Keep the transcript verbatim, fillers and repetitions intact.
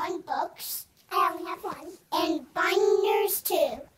one books. I only have one. And binders too.